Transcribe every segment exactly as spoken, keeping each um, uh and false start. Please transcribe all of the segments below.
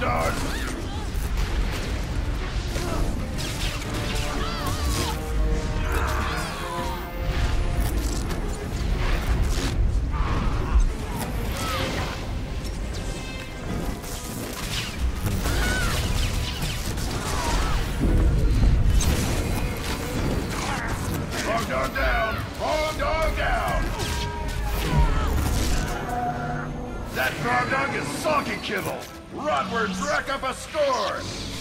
dog! Frog dog down! Frog dog down! That frog dog is socky kibble! Rotworms rack up a score!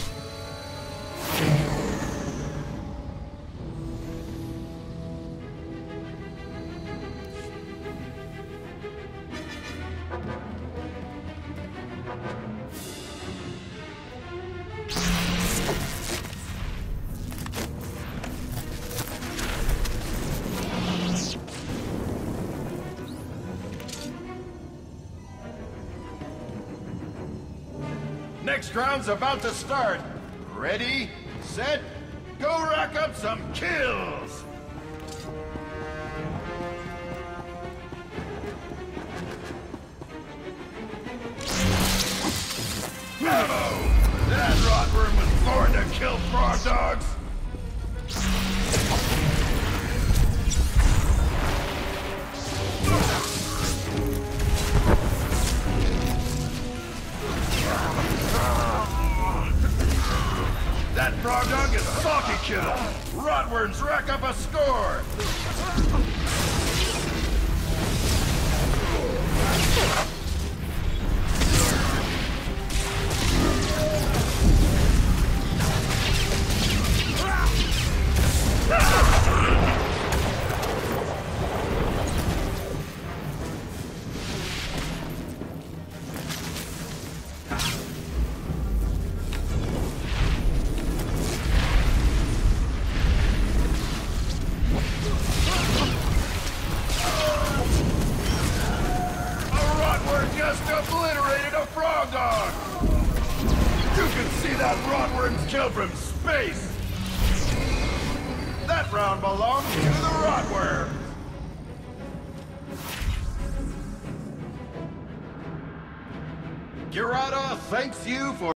Next round's about to start. Ready, set, go rack up some kills! Bravo! That rotworm was born to kill frog dogs! That frog dog is socky kibble! Rotworms rack up a score! Just obliterated a frog dog! You can see that rotworm's kill from space! That round belongs to the rotworm! Girada thanks you for